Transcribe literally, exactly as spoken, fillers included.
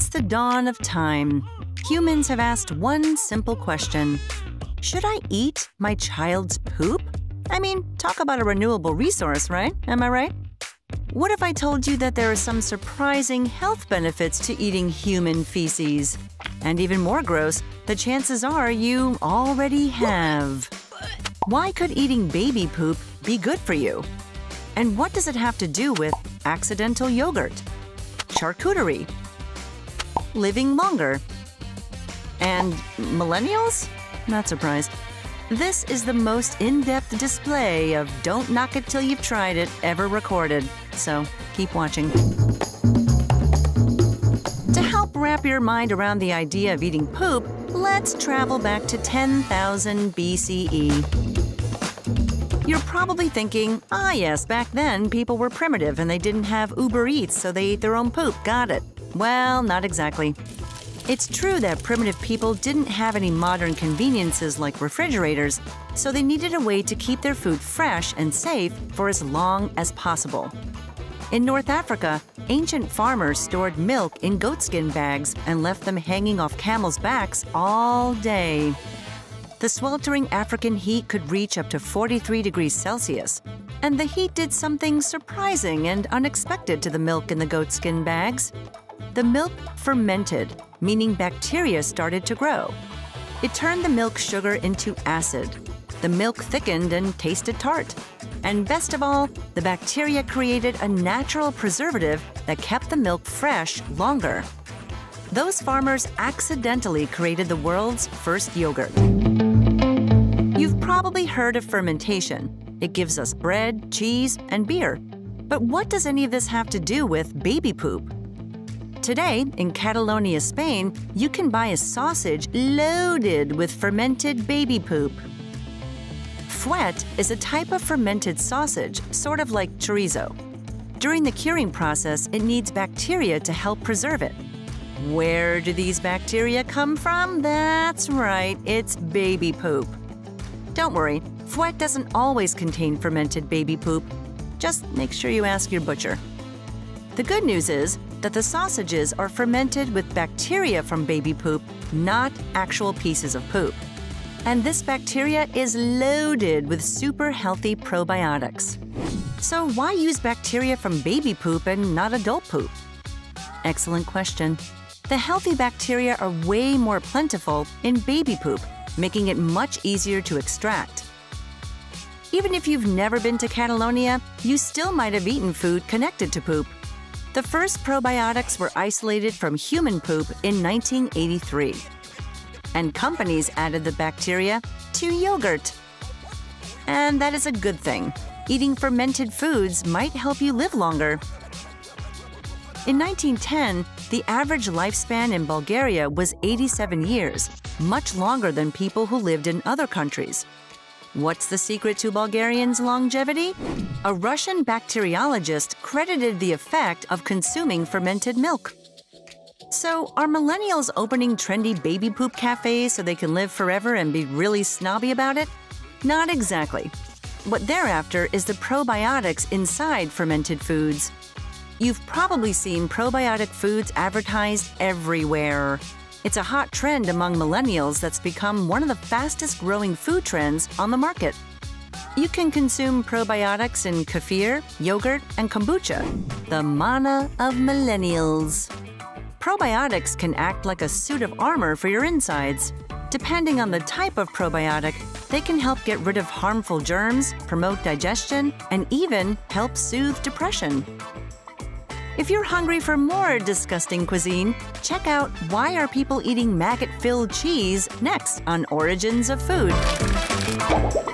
Since the dawn of time, humans have asked one simple question. Should I eat my child's poop? I mean, talk about a renewable resource, right? Am I right? What if I told you that there are some surprising health benefits to eating human feces? And even more gross, the chances are you already have. Why could eating baby poop be good for you? And what does it have to do with accidental yogurt, charcuterie, living longer, and millennials? Not surprised. This is the most in-depth display of don't knock it till you've tried it ever recorded, so keep watching. To help wrap your mind around the idea of eating poop, let's travel back to ten thousand B C E. You're probably thinking, ah yes, back then people were primitive and they didn't have Uber Eats, so they ate their own poop, got it. Well, not exactly. It's true that primitive people didn't have any modern conveniences like refrigerators, so they needed a way to keep their food fresh and safe for as long as possible. In North Africa, ancient farmers stored milk in goatskin bags and left them hanging off camels' backs all day. The sweltering African heat could reach up to forty-three degrees Celsius, and the heat did something surprising and unexpected to the milk in the goatskin bags. The milk fermented, meaning bacteria started to grow. It turned the milk sugar into acid. The milk thickened and tasted tart. And best of all, the bacteria created a natural preservative that kept the milk fresh longer. Those farmers accidentally created the world's first yogurt. You've probably heard of fermentation. It gives us bread, cheese, and beer. But what does any of this have to do with baby poop? Today, in Catalonia, Spain, you can buy a sausage loaded with fermented baby poop. Fuet is a type of fermented sausage, sort of like chorizo. During the curing process, it needs bacteria to help preserve it. Where do these bacteria come from? That's right, it's baby poop. Don't worry, Fuet doesn't always contain fermented baby poop. Just make sure you ask your butcher. The good news is that the sausages are fermented with bacteria from baby poop, not actual pieces of poop. And this bacteria is loaded with super healthy probiotics. So why use bacteria from baby poop and not adult poop? Excellent question. The healthy bacteria are way more plentiful in baby poop, making it much easier to extract. Even if you've never been to Catalonia, you still might have eaten food connected to poop. The first probiotics were isolated from human poop in nineteen eighty-three. And companies added the bacteria to yogurt. And that is a good thing. Eating fermented foods might help you live longer. In nineteen ten, the average lifespan in Bulgaria was eighty-seven years, much longer than people who lived in other countries. What's the secret to Bulgarians' longevity? A Russian bacteriologist credited the effect of consuming fermented milk. So, are millennials opening trendy baby poop cafes so they can live forever and be really snobby about it? Not exactly. What they're after is the probiotics inside fermented foods. You've probably seen probiotic foods advertised everywhere. It's a hot trend among millennials that's become one of the fastest-growing food trends on the market. You can consume probiotics in kefir, yogurt, and kombucha, the manna of millennials. Probiotics can act like a suit of armor for your insides. Depending on the type of probiotic, they can help get rid of harmful germs, promote digestion, and even help soothe depression. If you're hungry for more disgusting cuisine, check out Why Are People Eating Maggot-Filled Cheese next on Origins of Food.